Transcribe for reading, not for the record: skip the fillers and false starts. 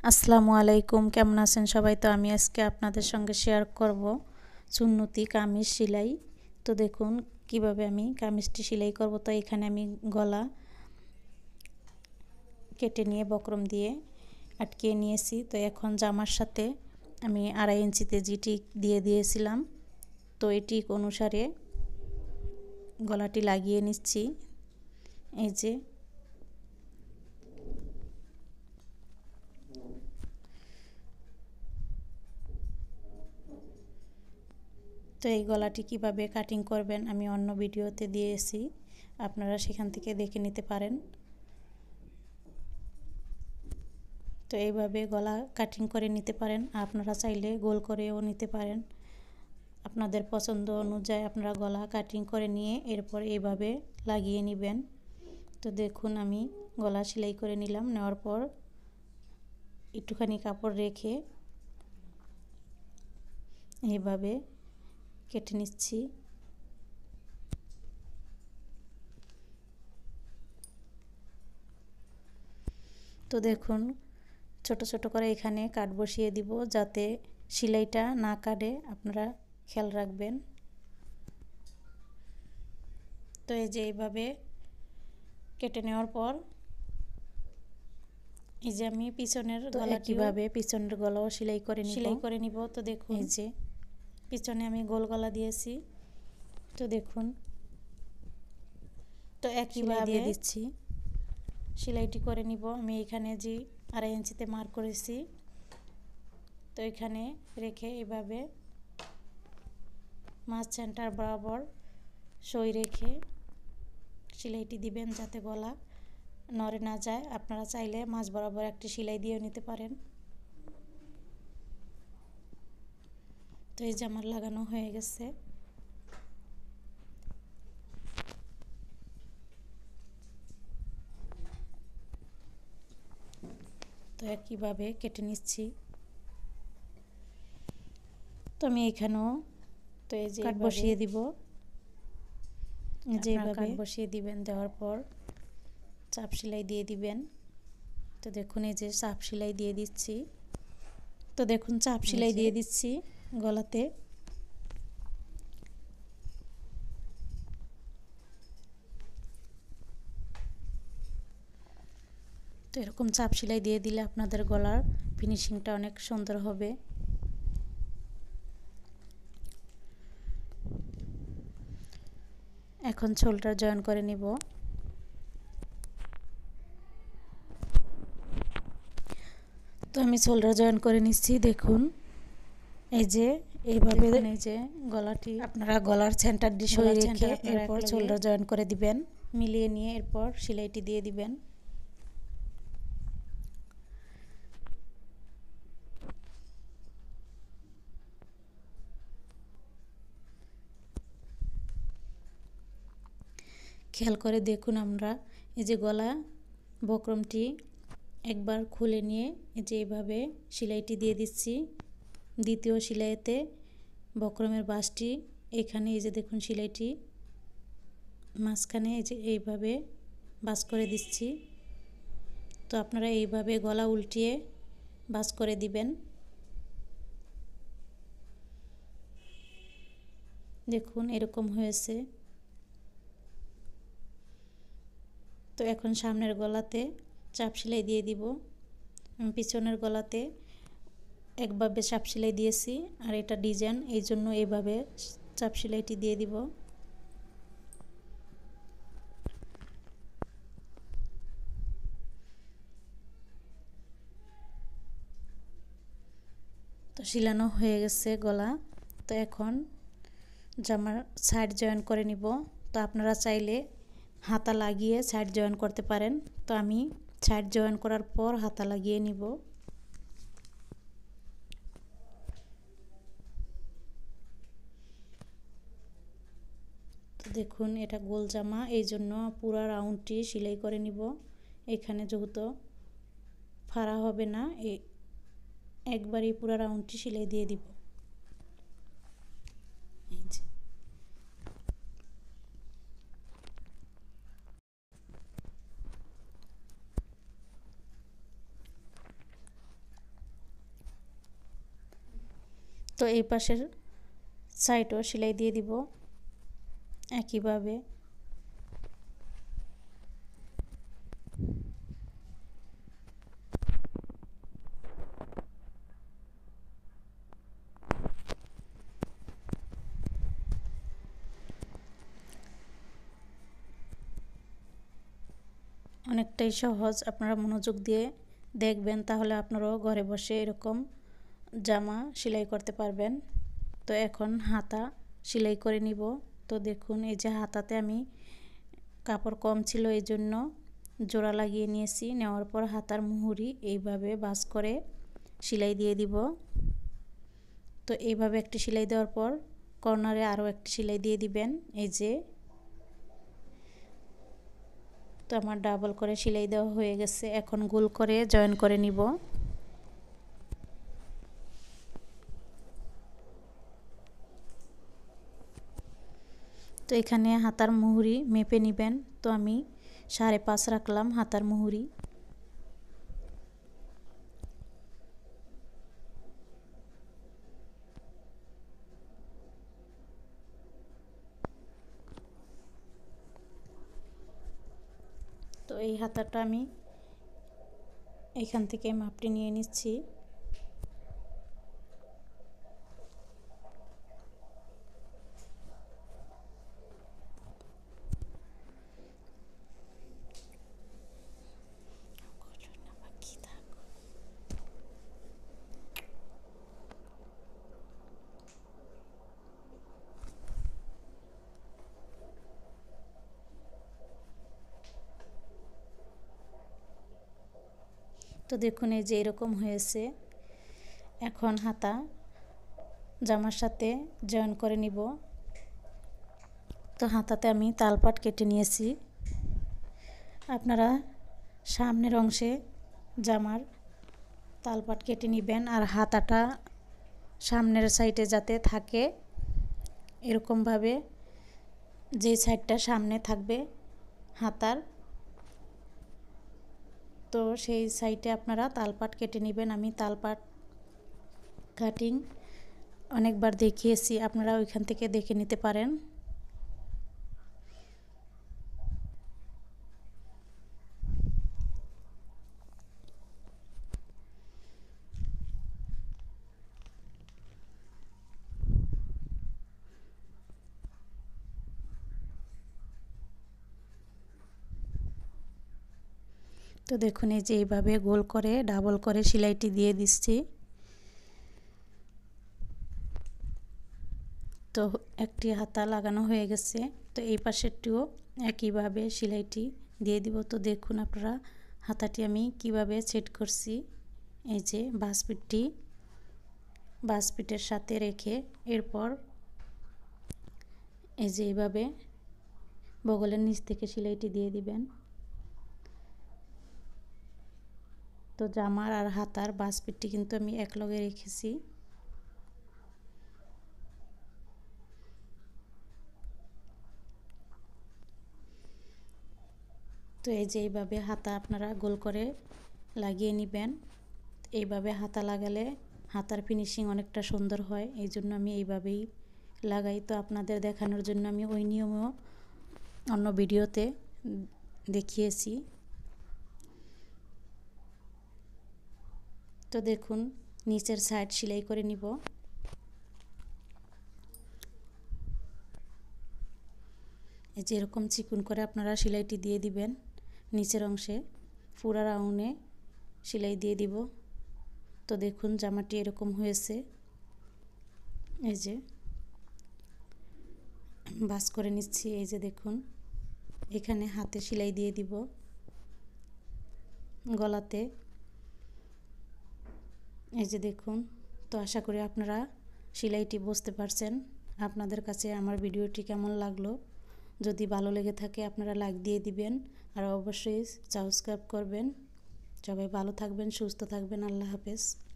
আসসালামু আলাইকুম, কেমন আছেন সবাই? তো আমি আজকে আপনাদের সঙ্গে শেয়ার করব সুন্নতি কামিজ সেলাই। তো দেখুন কিভাবে আমি কামিজটি সেলাই করব। তো এখানে আমি গলা কেটে নিয়ে বক্রম দিয়ে আটকিয়ে নিয়েছি। তো এখন জামার সাথে আমি 2.5 ইঞ্চিতে যে টিক দিয়ে দিয়েছিলাম, তো এই টিক অনুসারে গলাটি লাগিয়ে নিচ্ছি। এই যে তো এই গলাটি কিভাবে কাটিং করবেন আমি অন্য ভিডিওতে দিয়েছি, আপনারা সেখান থেকে দেখে নিতে পারেন। তো এইভাবে গলা কাটিং করে নিতে পারেন, আপনারা চাইলে গোল করেও নিতে পারেন। আপনাদের পছন্দ অনুযায়ী আপনারা গলা কাটিং করে নিয়ে এরপর এইভাবে লাগিয়ে নেবেন। তো দেখুন আমি গলা সেলাই করে নিলাম। নেওয়ার পর একটুখানি কাপড় রেখে এইভাবে কেটে নিচ্ছি। তো দেখুন ছোট ছোট করে এখানে কাট বসিয়ে দিব যাতে সেলাইটা না কাটে, আপনারা খেয়াল রাখবেন। তো এই যে এইভাবে কেটে নেওয়ার পর এই যে আমি পিছনের গলা কিভাবে পিছনের গলাও সেলাই করে নিব। তো দেখুন এই যে পিছনে আমি গোল গলা দিয়েছি। তো দেখুন তো একইভাবে দিয়ে দিচ্ছি, সেলাইটি করে নিব। আমি এখানে যে 2.5 ইঞ্চিতে মার্ক করেছি, তো এখানে রেখে এভাবে মাঝ সেন্টার বরাবর সই রেখে সেলাইটি দিবেন যাতে গলা নড়ে না যায়। আপনারা চাইলে মাঝ বরাবর একটি সেলাই দিয়েও নিতে পারেন। তো এই যে আমার লাগানো হয়ে গেছে। তো একইভাবে কেটে নিচ্ছি। তো আমি এখানেও তো এই যে কাট বসিয়ে দিব, যেভাবে কাট বসিয়ে দিবেন। দেওয়ার পর চাপ সেলাই দিয়ে দিবেন। তো দেখুন এই যে চাপ সেলাই দিয়ে দিচ্ছি। তো দেখুন চাপ সেলাই দিয়ে দিচ্ছি গলাতে। তো এরকম চাপ সেলাই দিয়ে দিলে আপনাদের গলার ফিনিশিংটা অনেক সুন্দর হবে। এখন শোল্ডার জয়েন করে নিব। তো আমি শোল্ডার জয়েন করে নিচ্ছি। দেখুন এই যে এইভাবে এই যে গলাটি আপনারা গলার সেন্টার দিয়ে সরিয়ে রেখে এরপর শোল্ডার জয়েন করে দিবেন, মিলিয়ে নিয়ে এরপর সেলাইটি দিয়ে দিবেন। খেয়াল করে দেখুন আমরা এই যে গলা বক্রমটি একবার খুলে নিয়ে এই যে এইভাবে সেলাইটি দিয়ে দিচ্ছি। দ্বিতীয় সেলাইতে বক্রমের বাঁশটি এখানে এই যে দেখুন সেলাইটি মাঝখানে এই যে এইভাবে বাঁশ করে দিচ্ছি। তো আপনারা এইভাবে গলা উল্টিয়ে বাঁশ করে দিবেন। দেখুন এরকম হয়েছে। তো এখন সামনের গলাতে চাপ সেলাই দিয়ে দিব। আমি পিছনের গলাতে একভাবে চাপ সেলাই দিয়েছি, আর এটা ডিজাইন এই জন্য এইভাবে চাপ সেলাইটি দিয়ে দিব। তো সেলানো হয়ে গেছে গলা। তো এখন জামার সাইড জয়েন করে নিব। তো আপনারা চাইলে হাতা লাগিয়ে সাইড জয়েন করতে পারেন। তো আমি সাইড জয়েন করার পর হাতা লাগিয়ে নিব। তো দেখুন এটা গোল জামা, এই জন্য পুরো রাউন্ডটি সেলাই করে নিব। এখানে যেহেতু ফাড়া হবে না, একবারই পুরো রাউন্ডটি সেলাই দিয়ে দিব। তো এই পাশের সাইডও সেলাই দিয়ে দিব একইভাবে। অনেকটাই সহজ, আপনারা মনোযোগ দিয়ে দেখবেন তাহলে আপনারাও ঘরে বসে এরকম জামা সেলাই করতে পারবেন। তো এখন হাতা সেলাই করে নিব। তো দেখুন এই যে হাতাতে আমি কাপড় কম ছিল এই জন্য জোড়া লাগিয়ে নিয়েছি। নেওয়ার পর হাতার মুহুরি এইভাবে ভাঁজ করে সেলাই দিয়ে দিব। তো এইভাবে একটি সেলাই দেওয়ার পর কর্নারে আরও একটি সেলাই দিয়ে দিবেন এই যে। তো আমার ডাবল করে সেলাই দেওয়া হয়ে গেছে, এখন গোল করে জয়েন করে নিব। তো এখানে হাতার মুহুরি মেপে নেবেন। তো আমি 5.5 রাখলাম হাতার মুহুরি। তো এই হাতাটা আমি এখান থেকে মাপটি নিয়ে নিচ্ছি। তো দেখুন এই যে এরকম হয়েছে। এখন হাতা জামার সাথে জয়েন করে নিব। তো হাতাতে আমি তালপাট কেটে নিয়েছি। আপনারা সামনের অংশে জামার তালপাট কেটে নেবেন আর হাতাটা সামনের সাইডে যাতে থাকে এরকমভাবে, যে সাইডটা সামনে থাকবে হাতার তো সেই সাইডে আপনারা তালপাট কেটে নেবেন। আমি তালপাট কাটিং অনেকবার দেখিয়েছি, আপনারা ওইখান থেকে দেখে নিতে পারেন। তো দেখুন এই যে এইভাবে গোল করে ডাবল করে সেলাইটি দিয়ে দিচ্ছি। তো একটি হাতা লাগানো হয়ে গেছে। তো এই পাশেরটিও একইভাবে সেলাইটি দিয়ে দিব। তো দেখুন আপনারা হাতাটি আমি কিভাবে সেট করছি। এই যে বাসপিটের সাথে রেখে এরপর এই যে এইভাবে বগলের নিচ থেকে সেলাইটি দিয়ে দিবেন। তো জামার আর হাতার বাসপিটটি কিন্তু আমি একলগে রেখেছি। তো এই যে এইভাবে হাতা আপনারা গোল করে লাগিয়ে নেবেন। এইভাবে হাতা লাগালে হাতার ফিনিশিং অনেকটা সুন্দর হয়, এই জন্য আমি এইভাবেই লাগাই। তো আপনাদের দেখানোর জন্য আমি ওই নিয়মও অন্য ভিডিওতে দেখিয়েছি। তো দেখুন নিচের সাইড সেলাই করে নিব। এই যে এরকম চিকন করে আপনারা সেলাইটি দিয়ে দিবেন। নিচের অংশে পুরা রাউন্ডে সেলাই দিয়ে দিব। তো দেখুন জামাটি এরকম হয়েছে। এই যে ভাঁজ করে নিচ্ছি। এই যে দেখুন এখানে হাতে সেলাই দিয়ে দিব গলাতে। এই যে দেখুন। তো আশা করি আপনারা সেলাইটি বুঝতে পারছেন। আপনাদের কাছে আমার ভিডিওটি কেমন লাগলো, যদি ভালো লেগে থাকে আপনারা লাইক দিয়ে দিবেন আর অবশ্যই সাবস্ক্রাইব করবেন। সবাই ভালো থাকবেন, সুস্থ থাকবেন। আল্লাহ হাফেজ।